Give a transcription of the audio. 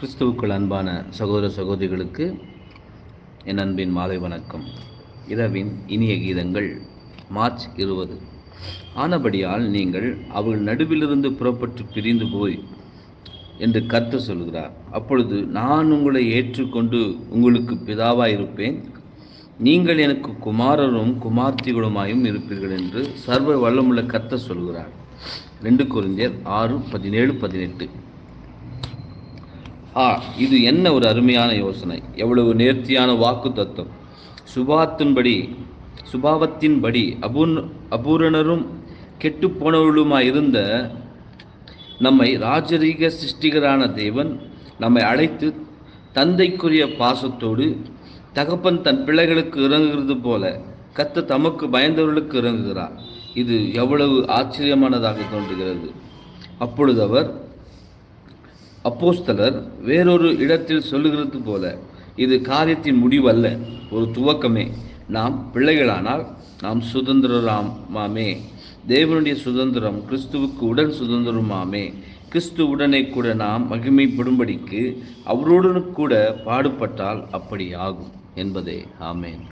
கிறிஸ்துவுக்குள் அன்பான சகோதர சகோதரிகளுக்கு என் அன்பின் மாலை வணக்கம். இரவின் இனிய கீதங்கள் மார்ச் 20. ஆனபடியால் நீங்கள் அவர்கள் நடுவிலிருந்து புறப்பட்டு பிரிந்து போய் என்று கர்த்தர் சொல்கிறார். அப்பொழுது நான் உங்களை ஏற்றுக்கொண்டு உங்களுக்கு பிதாவாயிருப்பேன், நீங்கள் எனக்கு குமாரரும் குமார்த்திகளுமாயும் இருப்பீர்கள் என்று சர்வ வல்லமுள்ள கர்த்தர் சொல்கிறார். 2 கொரிந்தியர் 6:17-18. இது என்ன ஒரு அருமையான யோசனை! எவ்வளவு நேர்த்தியான வாக்கு தத்துவம்! சுபாவத்தின்படி அபூரணரும் கெட்டுப்போனவர்களுமாயிருந்த நம்மை ராஜரீக சிருஷ்டிகரான தேவன் நம்மை அழைத்து தந்தைக்குரிய பாசத்தோடு, தகப்பன் தன் பிள்ளைகளுக்கு இறங்குகிறது போல கர்த்தர் தமக்கு பயந்தவர்களுக்கு இறங்குகிறார். இது எவ்வளவு ஆச்சரியமானதாக தோன்றுகிறது! அப்பொழுது அவர் அப்போஸ்தலர் வேறொரு இடத்தில் சொல்லுகிறது போல, இது காரியத்தின் முடிவல்ல, ஒரு துவக்கமே. நாம் பிள்ளைகளானால் நாம் சுதந்திரமாமே, தேவனுடைய சுதந்திரம் கிறிஸ்துவுக்கு உடன் சுதந்திரமாமே. கிறிஸ்து உடனே கூட நாம் மகிமைப்படும்படிக்கு அவருடன் கூட பாடுபட்டால் அப்படி ஆகும் என்பதே. ஆமேன்.